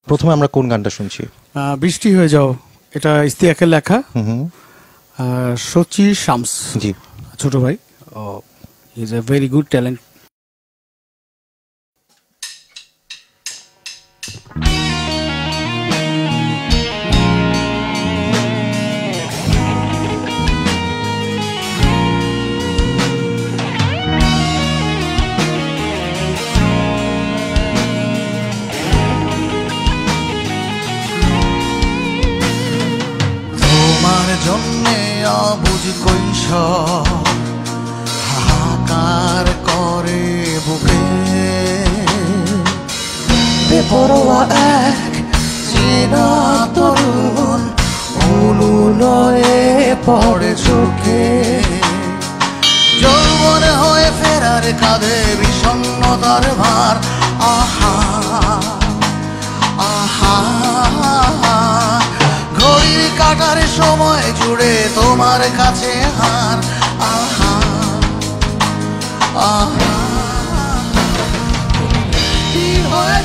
প্রথমে আমরা কোন গানটা শুনছি? বৃষ্টি হয়ে যাও, এটা ইস্তিয়াকের লেখা, সচি শামস, জি, ছোট ভাই, is a very good talent. অবুঝ কৈশোর হাহাকার করে বুকে, বেপরোয়া এক চেনা তরুণ অনুনয়ে পড়ে চোখে, যৌবনে হয়ে ফেরার কাঁধে বিষণ্ণতার ভার। আহা আহা, ঘড়ির কাটার সময় জুড়ে তোমার কাছে হার। আহা আহা, কি হয়ে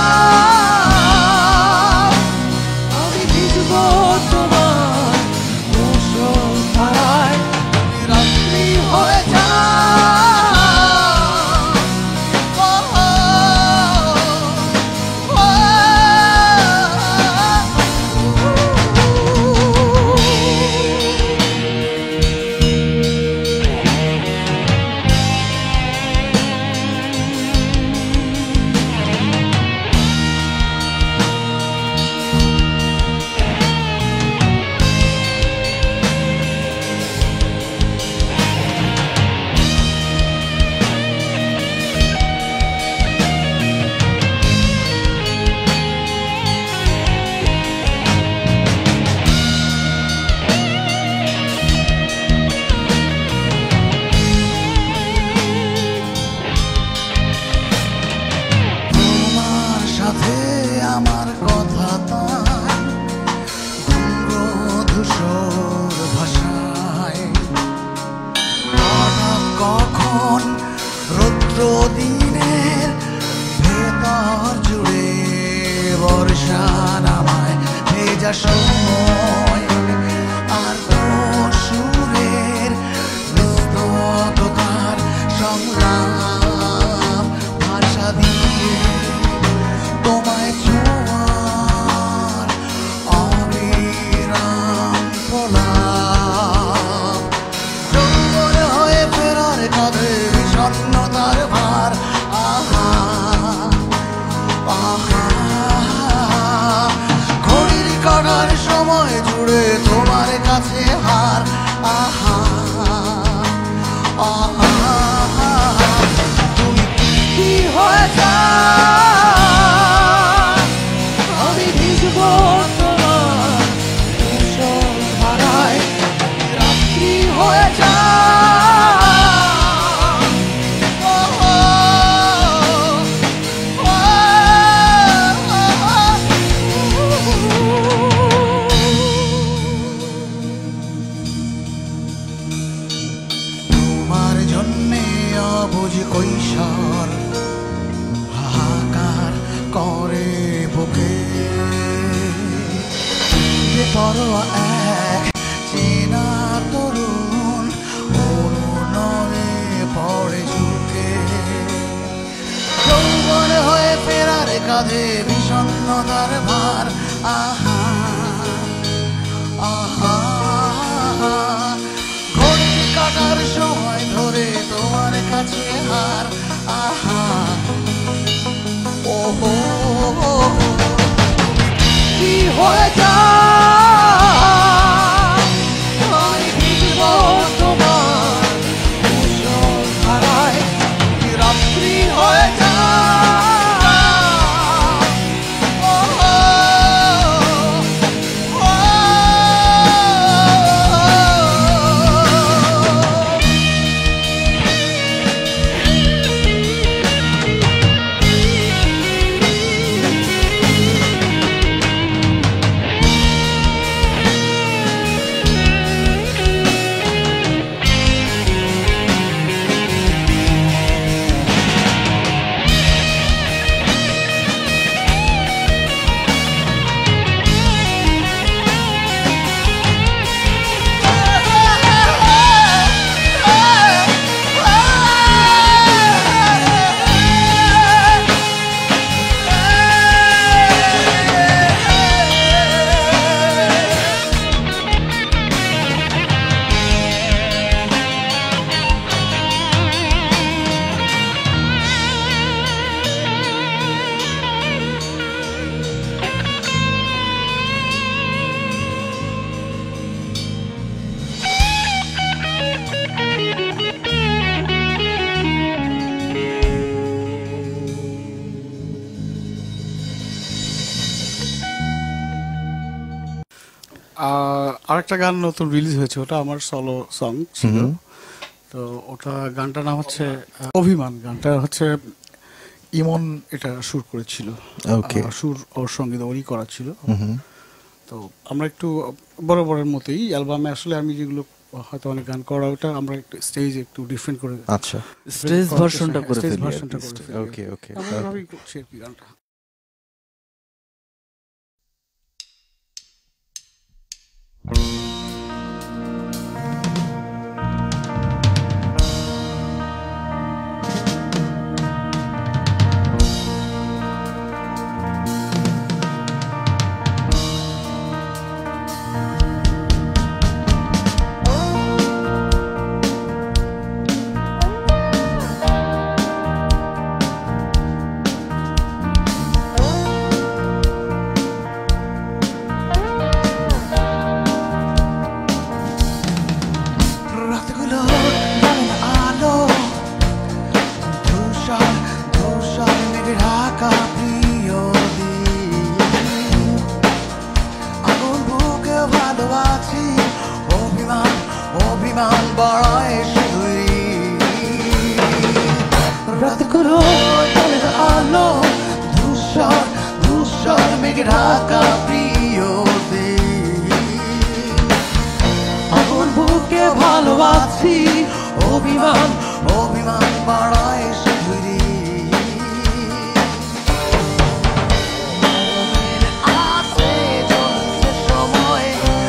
যাও, আমি ভিজব তোমার মুষল ধারায়, রাত্রি হয়ে যাও। আমার কথা তাই ধূসর ভাষায়, হঠাৎ কখন রৌদ্র দিনের ভেতর জুড়ে বর্ষা নামায় ভেজা সময়, আর সুরের নিস্তব্ধতার সংলাপ ভাষা দিয়ে তোমায় ছোঁয়ার অবিরাম প্রলাপ, যৌবন হয়ে ফেরার কাঁধে বিষণ্ণতার ভার। আহা আহা, ঘড়ির কাটার সময় জুড়ে তোমার কাছে হার। আহা আহা, তুমি কি হয়ে যাও, আমি ভিজব তোমার মুষল ধারায়, রাত্রি হয়ে যাও। তোমার জন্যে অবুঝ কৈশোর হাহাকার করে বুকে, বেপরোয়া এক চেনা তরুণ অনুনয়ে পড়ে ঝুঁকে, যৌবন হয়ে ফেরার কাঁধে বিষণ্ণতার ভার। আহা আহা, ঘড়ির কাটার সময় ধরে তোমার কাছে হার। আহা ওহো, কি হয়ে যাও, আমি ভিজব তোমার মুষল ধারায়, রাত্রি হয়ে যাও। আরেকটা গান নতুন রিলিজ হয়েছে, ওটা আমার সলো সং ছিল। তো ওটা গানটার নাম হচ্ছে অভিমান। গানটা হচ্ছে ইমন এটা সুর করেছিল। ওকে। সুর ওর সঙ্গীত ওরই করা ছিল। তো আমরা একটু বরাবরের মতোই অ্যালবামে আসলে আমি যেগুলো হয়তো অনেক গান করা, ওটা আমরা একটু স্টেজ একটু ডিফারেন্ট করে, আচ্ছা, স্টেজ ভার্সনটা করে স্টেজ ফেলি। ভার্সনটা করে ফেলি। ওকে ওকে। আমরা এভাবেই করছি আর কি গানটা। রাতগুলো জ্বালা আলো, ধূসর ধূসর মেঘে ঢাকা প্রিয় দিন। আগুন বুকে ভালোবাসি, অভিমান অভিমান বাড়ায় শুধুই। রাতগুলো জ্বালা আলো, ধূসর ধূসর মেঘে ঢাকা প্রিয় দিন। আগুন বুকে ভালোবাসি, অভিমান অভিমান বাড়ায় শুধুই। আছে চলছে সময়,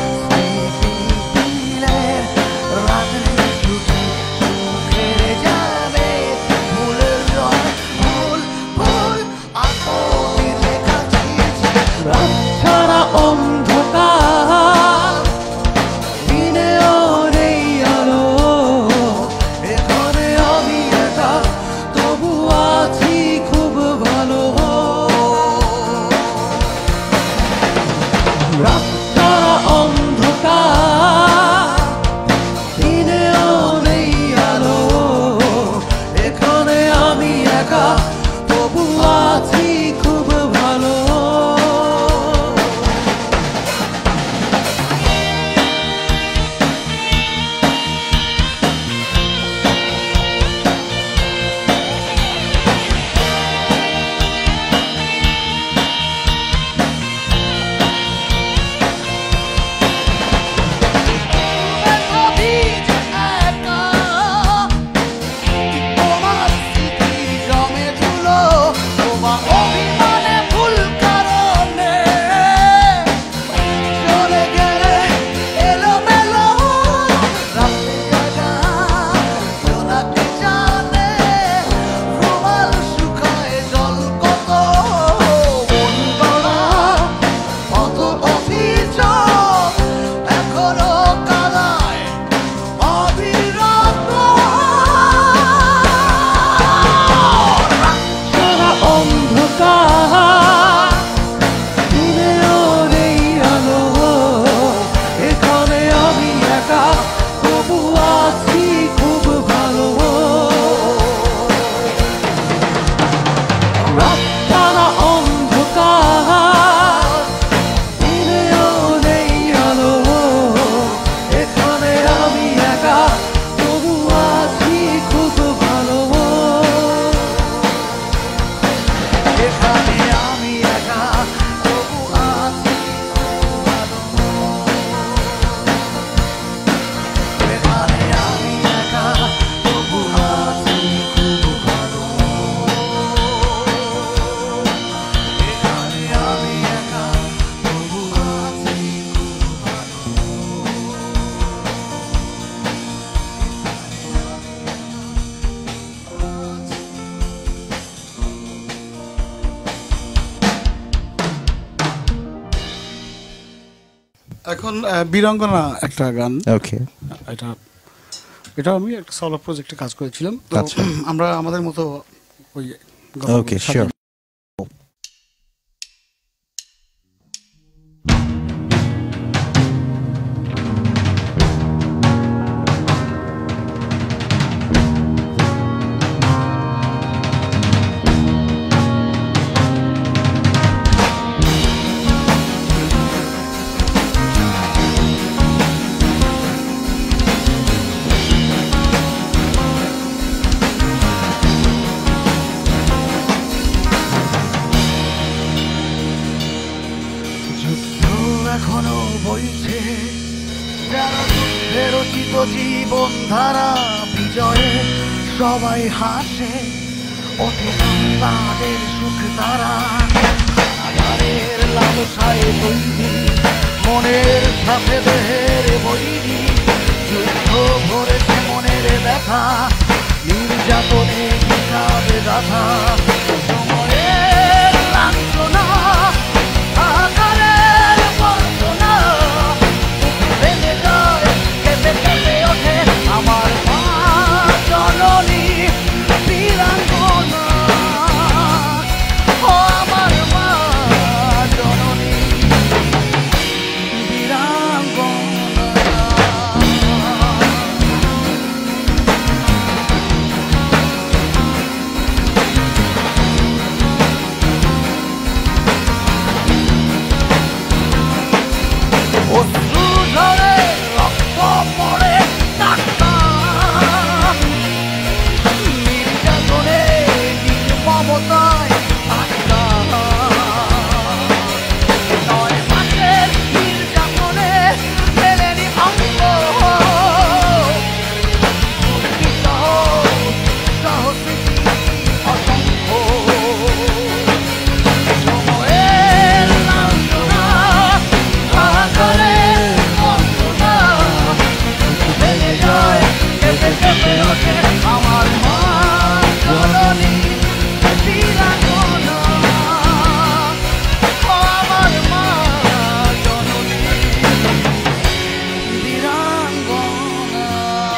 স্মৃতির রাত্রি ছুটি সুখের যাবে। ভুলের রয় ভুল ভুল আতঙ্কের লেখা চিঠি, রাত ছাড়া অন্ধকার, দিনেও নেই আলো। এখানে আমি একা, তবু আছি খুব ভালো। রাত ছাড়া অন্ধকার, দিনেও নেই আলো। এখানে আমি একা, তবু আছি খুব ভালো। তোমার স্মৃতি জমে ধুলো, তোমার অভিমানে ভুল কারণে চলে গেলে এলোমেলো। রাতে জাগা জোনাকে জানে, রুমাল শুকায় জল কত। মন গড়া কত অভিযোগ এখনো কাদায় অবিরত। সারা অন্ধকার, দিনেও নেই আলো। এখানে আমি একা, তবু আছি খুব ভালো। রাত ছাড়া অন্ধকার, দিনেও নেই আলো। এখানে আমি একা, তবু আছি খুব ভালো। এখানে আমি একা, তবু আছি খুব ভালো। এখানে আমি একা, তবু আছি খুব ভালো। এখানে আমি একা, তবু আছি খুব ভালো। এখন বীরাঙ্গনা একটা গান, ওকে। এটা এটা আমি একটা সলো প্রজেক্টে কাজ করেছিলাম। তো আচ্ছা। আমরা আমাদের মতো ওই ওকে, শিওর। রচিত জীবন ধারা বিজয়ে সবাই হাসে, ওঠে তাদের সুখ তারা। আধারের লালসায় তৈরি মনের সাথে দেহের বৈরি, যুদ্ধ ভরেছে মনের ব্যথা, নির্যাতনে হিসাবে গাথা। সময়ের লাঞ্ছনা, আকারের বঞ্চনা, ভেঙে যায় কেঁপে কেঁপে ওঠে আমার মা জননী বীরাঙ্গনা। ও আমার মা জননী বীরাঙ্গনা। অশ্রু ঝরে রক্ত পড়ে টাটকা, নির্যাতনে নির্মমতায় আটকা। 9 মাসের নির্যাতনে মেলেনি অঙ্গ, দুর্বিষহ সহস্মৃতি অসংখ্য। সময়ের লাঞ্ছনা, আকারের বঞ্চনা, ভেঙে যায় কেঁপে কেঁপে ওঠে আমার মা জননী বীরাঙ্গনা। ও আমার মা জননী বীরাঙ্গনা।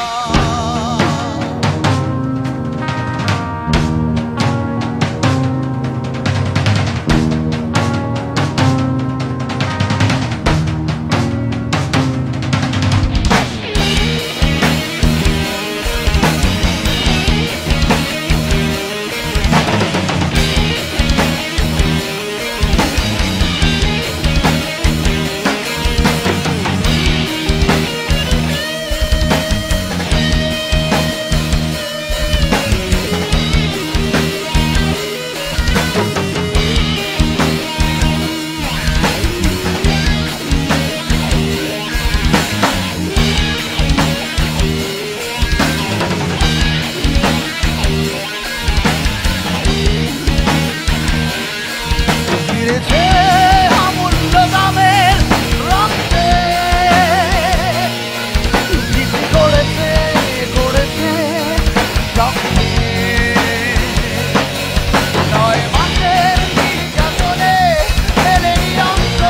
ফিরেছে অমূল্য দামের রক্তে, বিক্রি করেছে করেছে রক্তে। 9 মাসের নির্যাতনে মেলেনি অঙ্গ,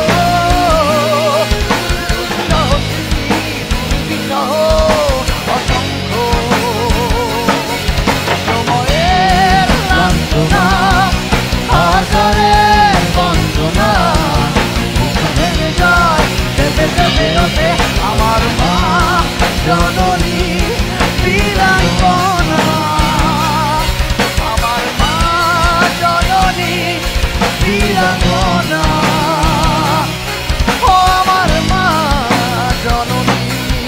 দুঃসহ স্মৃতি দুর্বিষহ অসংখ্য। সময়ের লাঞ্ছনা, আকারের বঞ্চনা, ভেঙে যায় কেঁপে কেঁপে ওঠে আমার মা জননী বীরাঙ্গনা। আমার মা জননী বীরাঙ্গনা। ও আমার মা জননী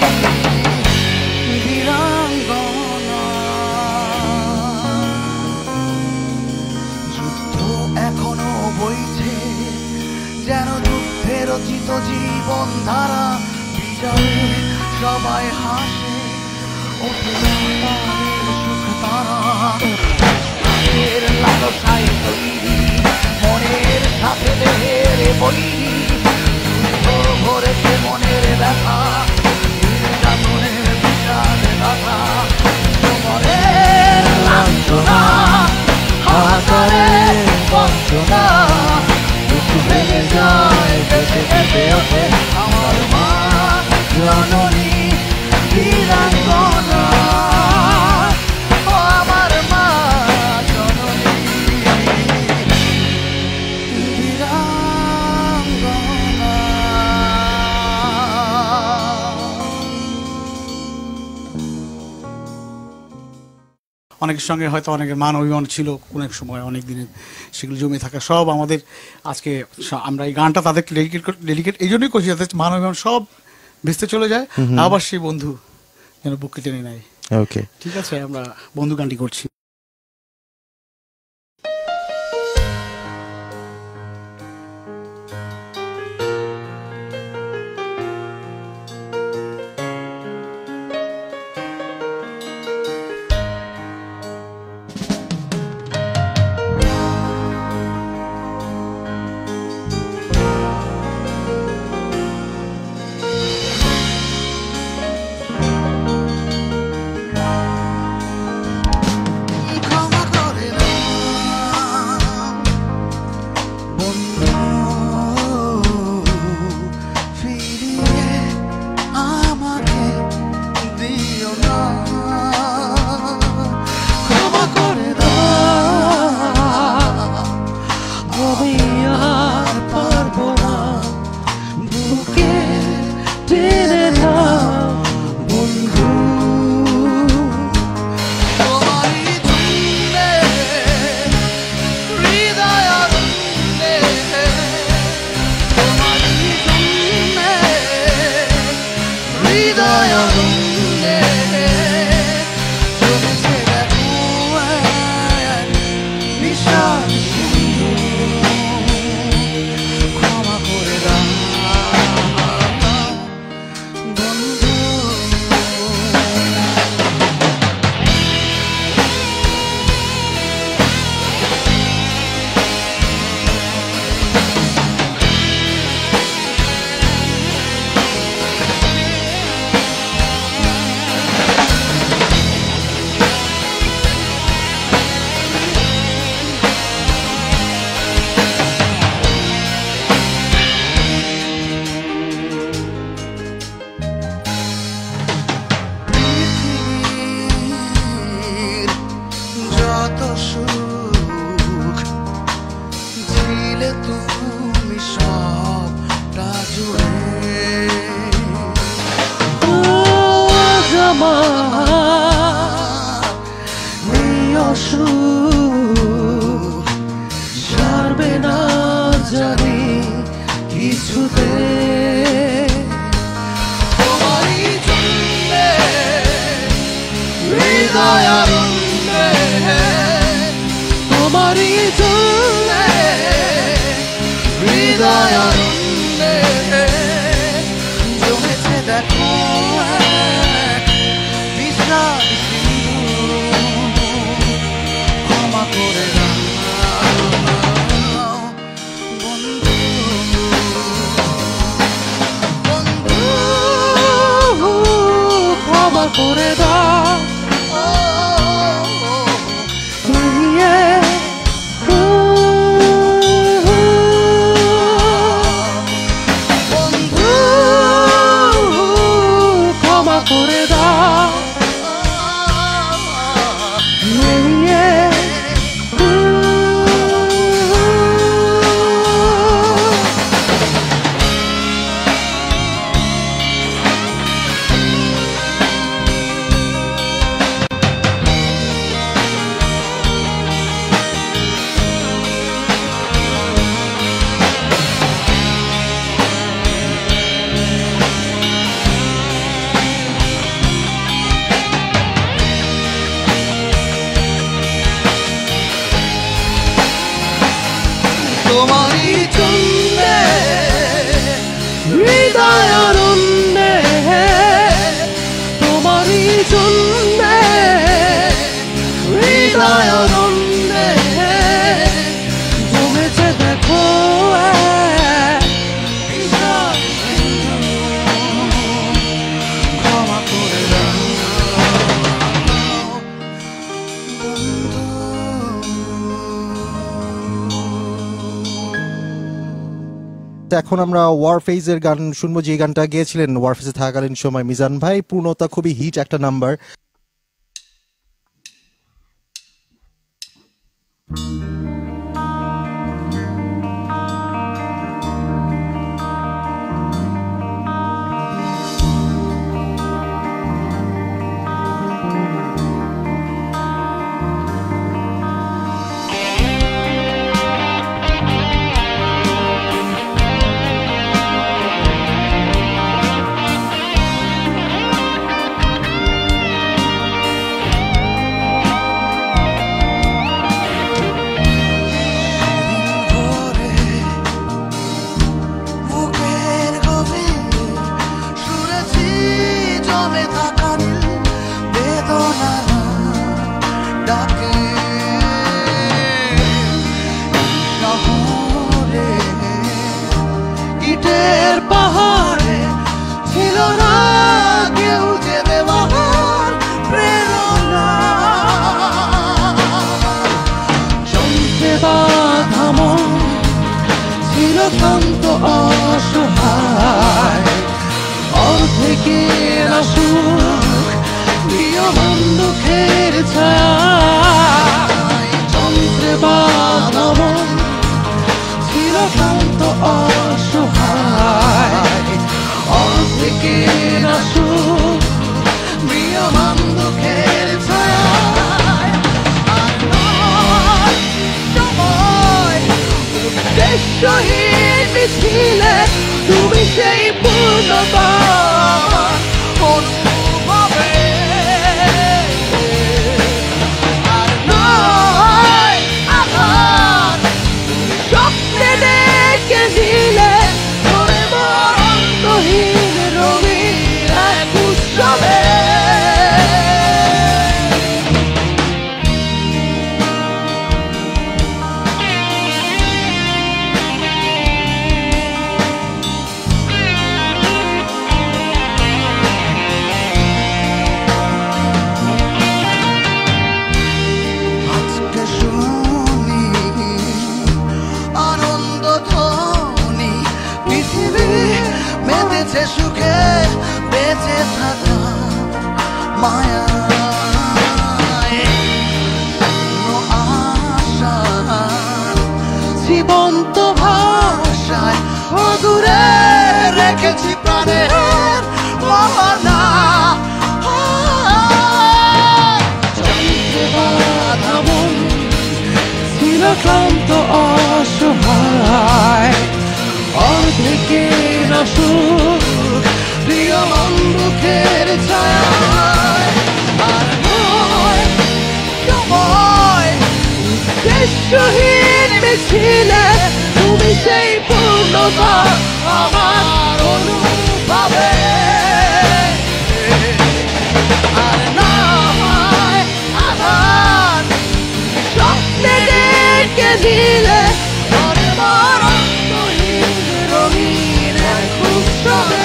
বীরাঙ্গনা। যুদ্ধ এখনো বইছে, যেন যুদ্ধে রচিত জীবন ধারা বিজয়ে সবাই হাসে, ওঠে তাদের সুখ তারা। তাদের লালসায় তৈরি মনের সাথে দেহের বৈরি, যুদ্ধ ভরেছে মনের ব্যথা, নির্যাতনের বিষাদ গাথা। সময়ের লাঞ্ছনা, আকারের বঞ্চনা, ভেঙে যায় কেঁপে কেঁপে ওঠে আমার মা জননী বীরাঙ্গনা। ও আমার মা জননী বীরাঙ্গনা। অনেকের সঙ্গে হয়তো অনেকের মান অভিমান ছিল কোন এক সময়, অনেক দিনের সেগুলো জমে থাকা সব আমাদের আজকে আমরা এই গানটা তাদেরকে ডেডিকেট এই জন্যই করছি, যাতে মান অভিমান সব ভেস্তে চলে যায়, আবার সেই বন্ধু যেন বুককে টেনে নেয়। ওকে, ঠিক আছে, আমরা বন্ধু গানটি করছি। এই অসুখ সারবে না জানি কিছুতে। তোমারই জন্যে হৃদয় আনন্দে, তোমারই জন্যে হৃদয় আনন্দে জমেছে দেখো এক বিষাদ সিন্ধু। ক্ষমা করে দাও বন্ধু, বন্ধু ক্ষমা করে দাও। বন্ধু ক্ষমা করে দাও। তোমারই জন্যে হৃদয় আনন্দে, তোমারই জন্যে হৃদয় আনন্দে জমেছে দেখো এক বিষাদ সিন্ধু। ক্ষমা করে দাও বন্ধু। এখন আমরা ওয়ারফেজের গান শুনবো, যে গানটা গেয়েছিলেন ওয়ারফেজে থাকাকালীন সময় মিজান ভাই। পূর্ণতা খুবই হিট একটা নাম্বার। বুকের গভীরে শুনেছি জমে থাকা নীল বেদনার ডাকে। শহরে ইটের পাহাড়ে ছিল না কেউ যে দেওয়ার প্রেরণা। চলতে বাধা মন ছিল ক্লান্ত অসহায়, অর্ধেকের অসুখ প্রিয়মান দুঃখের ছায়ায়। যন্ত্রে বাধা মন ছিল ক্লান্ত অসহায়, অর্ধেকের অসুখ প্রিয়মান দুঃখের ছায়ায়। আর নয় সময় উদ্দেশ্যহীন মিছিলে তুমি সেই পূর্ণতা অনুভবে। আর নয় আঘাত স্বপ্নে ডেকে অসহায় অর্ধেকের অসুখ প্রিয় বন্ধুকের ছায়ায় আর নয় সময় উদ্দেশ্যহীন মিছিলে তুমি সেই পূর্ণতা আমার অনুভবে আর নয় আধার স্বপ্নে ডেকে দিলে আমার অন্তহীন রঙিন এক উৎসবে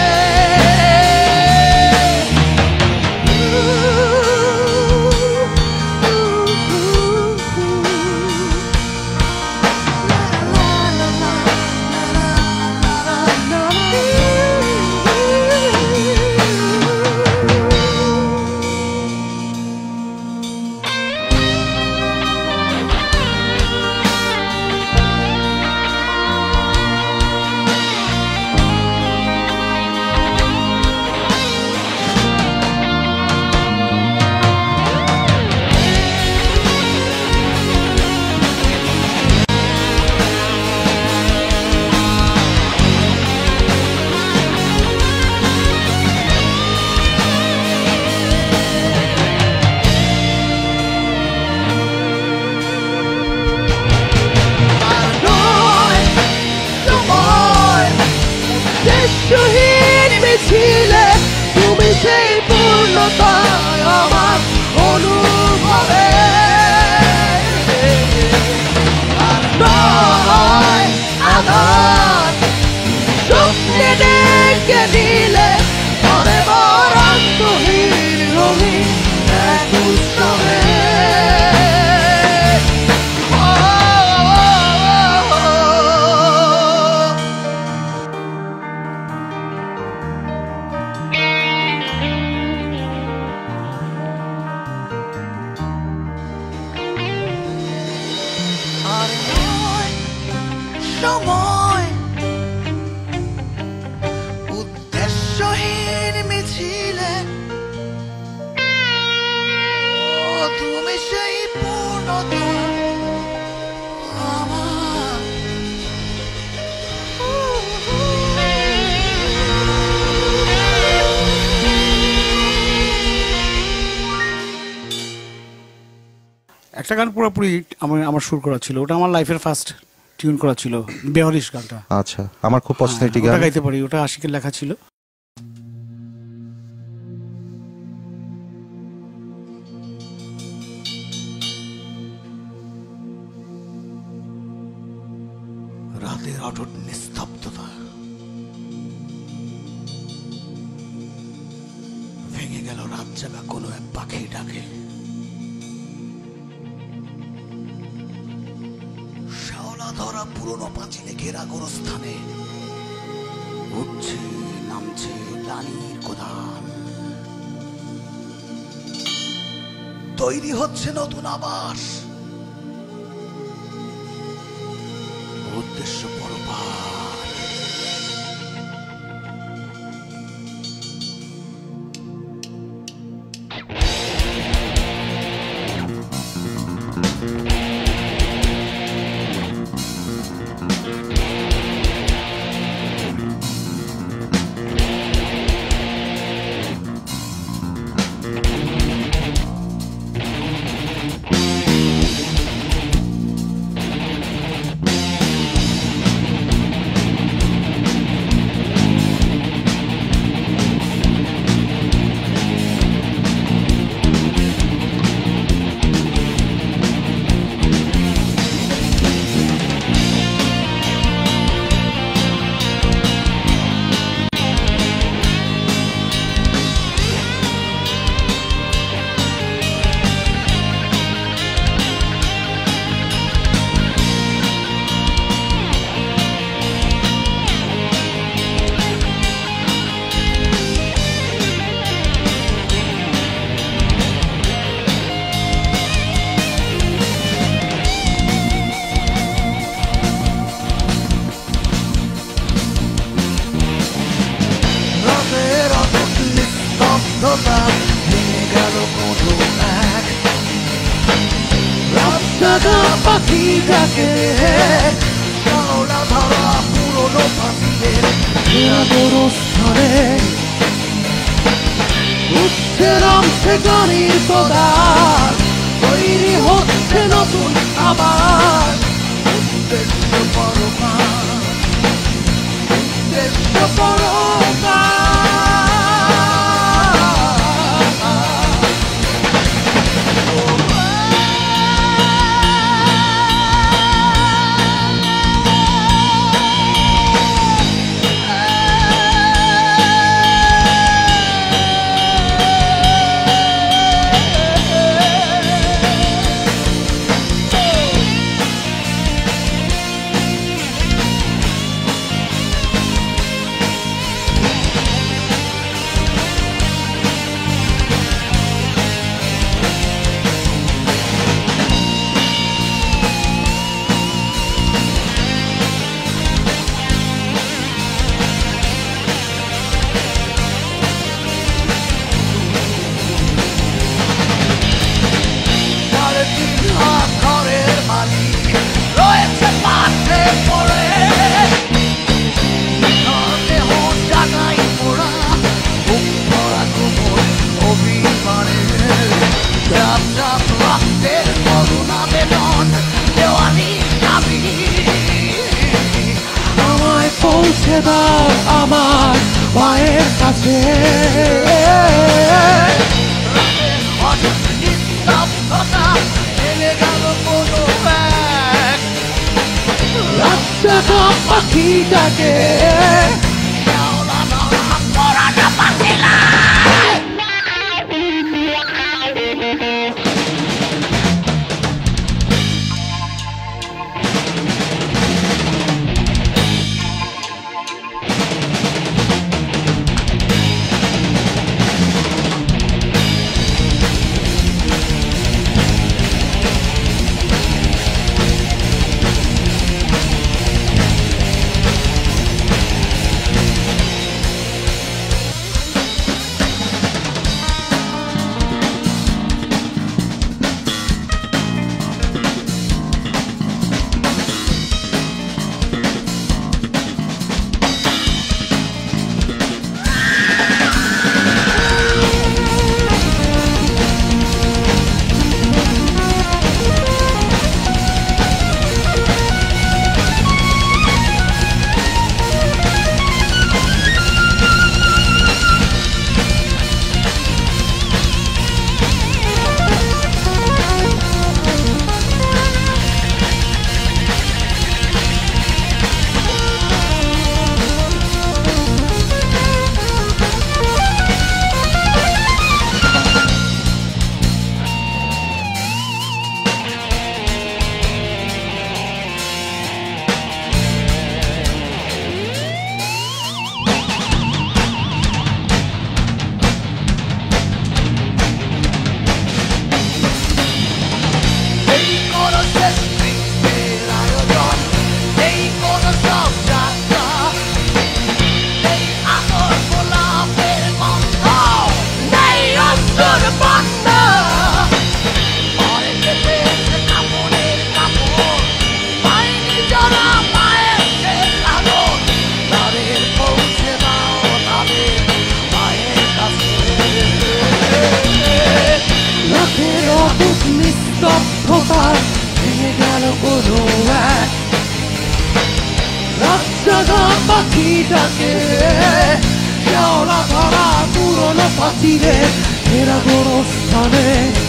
শহীদ মিছিলে তুমি সেই পূর্ণতা আমার অনুভবে আর নয় আধার স্বপ্নে ডেকে দিলে মনে বড় অন্তহীন রঙিন এক উৎসবে সময় উদ্দেশ্যহীন মিছিলে তুমি সেই পূর্ণতা আমার একটা গান পুরোপুরি আমার সুর করা ছিল, ওটা আমার লাইফের ফার্স্ট টিউন করা ছিল, বেহরিশ গানটা। আচ্ছা, আমার খুব পছন্দের একটি গান। ওটা গাইতে পারি, ওটা আশিকের লেখা ছিল। রাতের অটুট নিস্তব্ধতা ভেঙে গেল রাত জাগা কোনো এক পাখি ডাকে। শাওলা ধরা পুরনো পাঁচিলে ঘেরা গোরস্থানে উঠছে নামছে রানীর কোদাল, তৈরি হচ্ছে নতুন আবাস, উদ্দেশ্য পরপার। জাগা পাখিটাকে শ্যাওলা ধরা পুরনো পাখিদের গোরস্থানে উঠছে নামছে গানের পদার তৈরি হচ্ছে নতুন আবার উদ্দেশ্য পরকার উদ্দেশ্য পরকার পৌঁছে দাও আমার পায়ের কাছে রাস্তা পাখিটাকে পাখিটাকে শ্যাওলা ধরা পুরনো পাখিরে এরা গোরস্থানে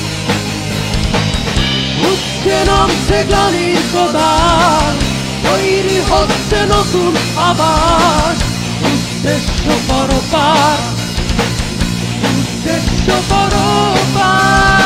উঠছে নামছে গানের পদার তৈরি হচ্ছে নতুন আবাস উদ্দেশ্য পরপার উদ্দেশ্য পরপার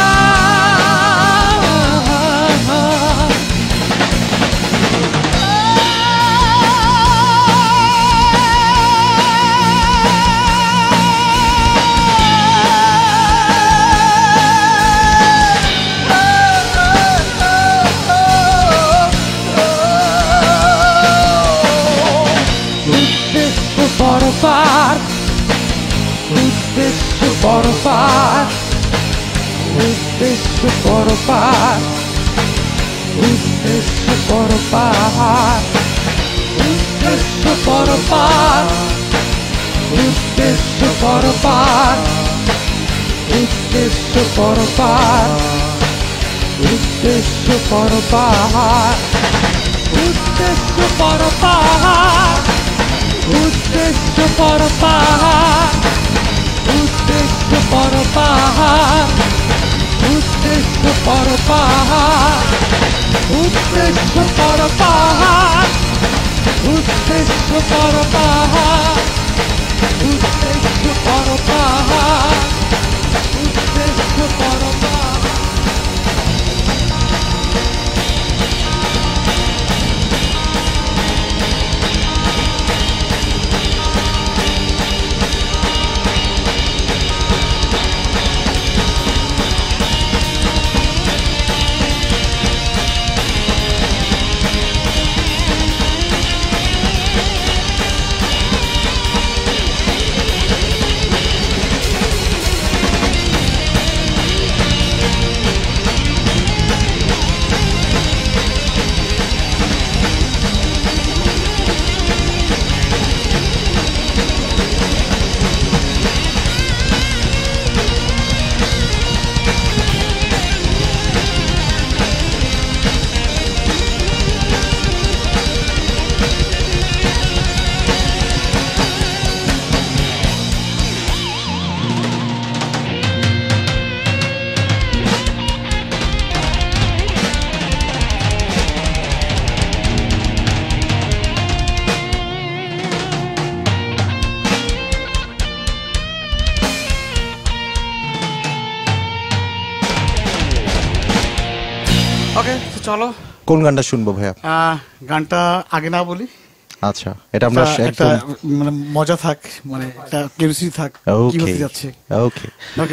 পরপার উদ্দেশ্য পরপার উদ্দেশ্য পরপার উদ্দেশ্য পরপার, উদ্দেশ্য পরপার, উদ্দেশ্য পরপার, উদ্দেশ্য পরপার, উদ্দেশ্য পরপার, উদ্দেশ্য পরপার, উদ্দেশ্য পরপার, উদ্দেশ্য পরপার, উদ্দেশ্য পরপার, উদ্দেশ্য পরপার, উদ্দেশ্য পরপার, উদ্দেশ্য পরপার, উদ্দেশ্য পরপার। ওকে, চলো কোন গানটা শুনবো ভাইয়া? গানটা আগে না বলি, আচ্ছা, এটা আমরা একটা একদম মানে মজা থাক, মানে একটা কিউরিওসিটি থাক কি ওকে হতে যাচ্ছে। ওকে ওকে,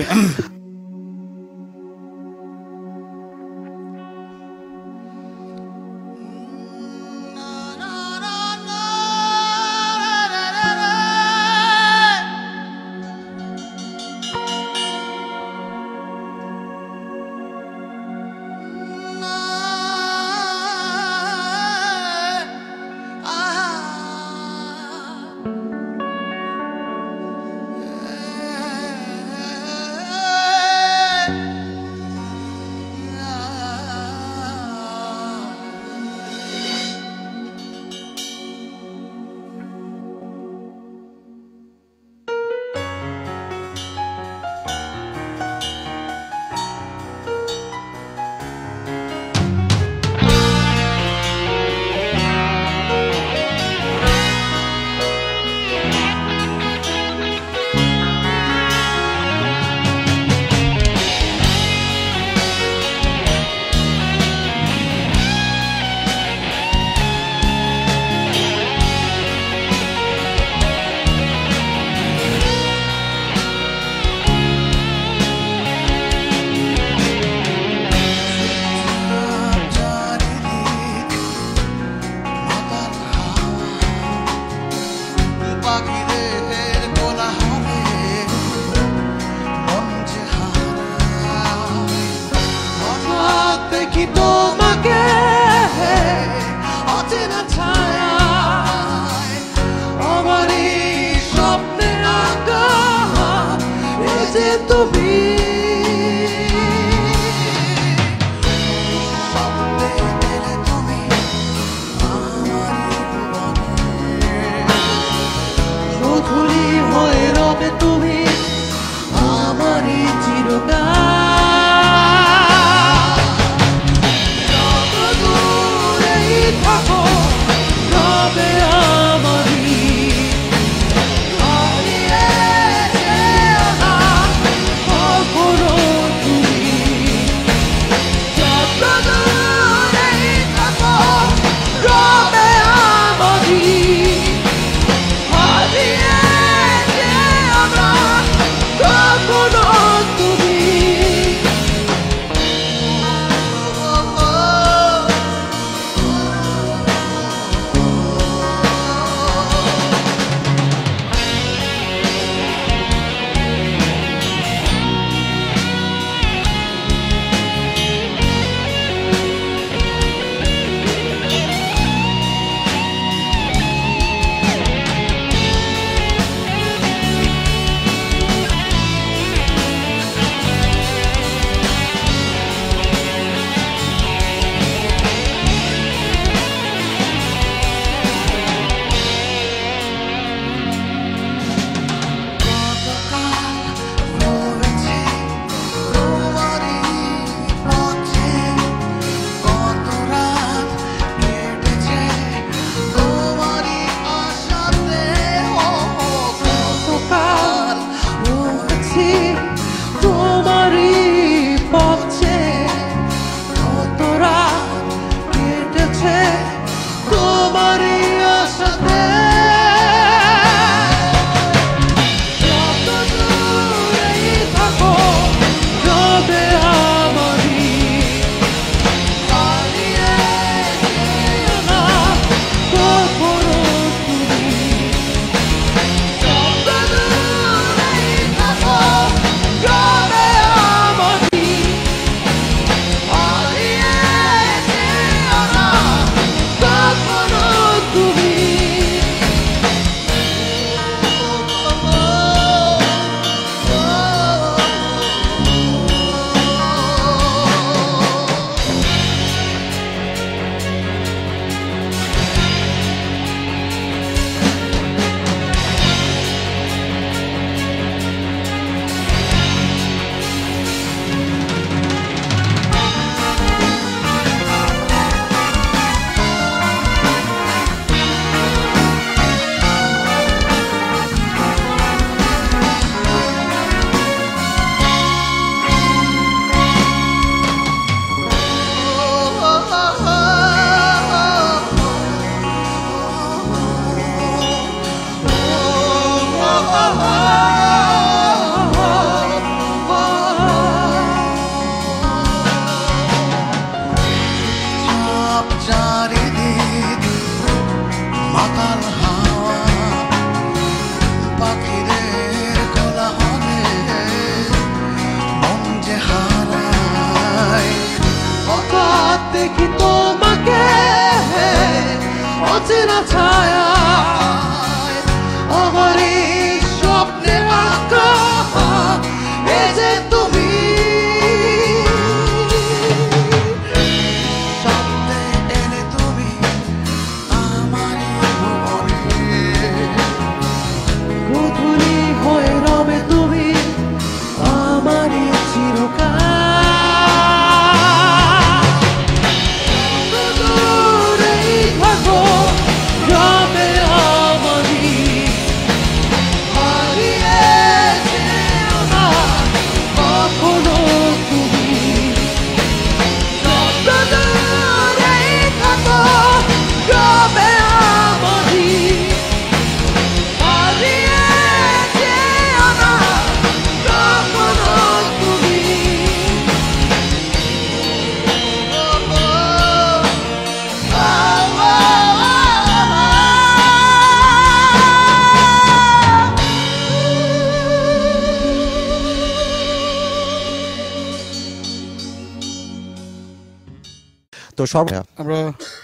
তো সব আমরা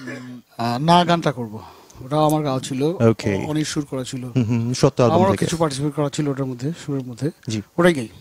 না গানটা করব, ওটাও আমার গাওয়া ছিল, Okay. অনেক সুর করা ছিল, সত্য অ্যালবাম আমারও থেকে কিছু পার্টিসিপেট করা ছিল ওটার মধ্যে, সুরের মধ্যে, জি। ওটাই গাই।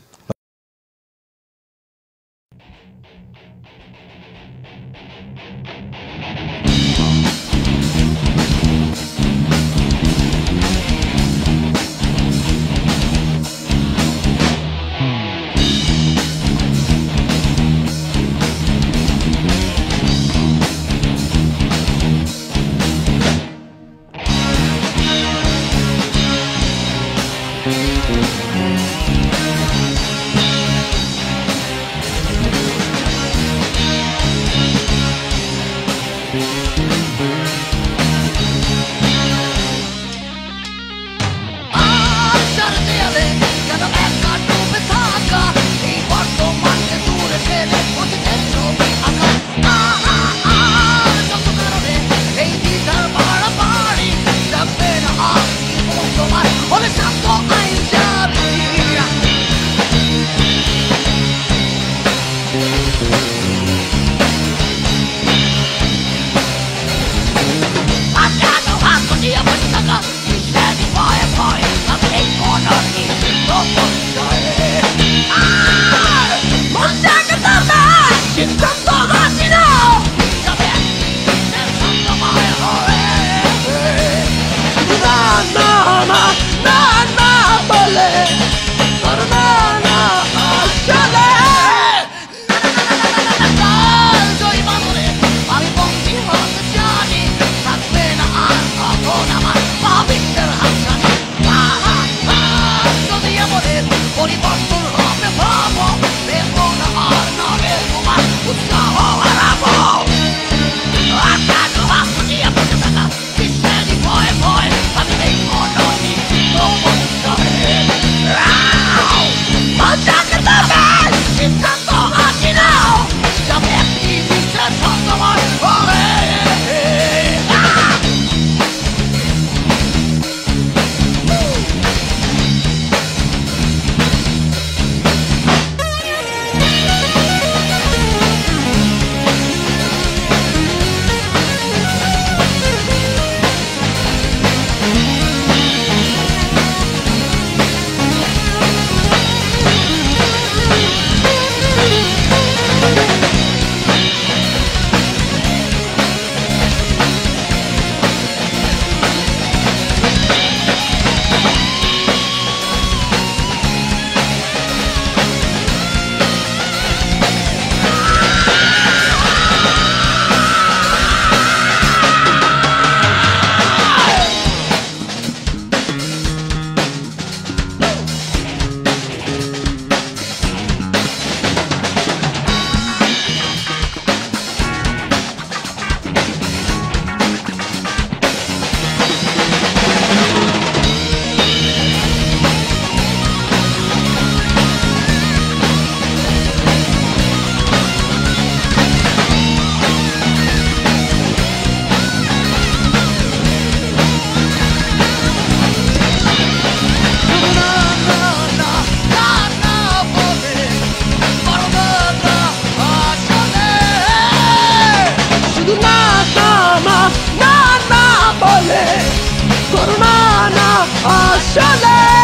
Corona, Ashale.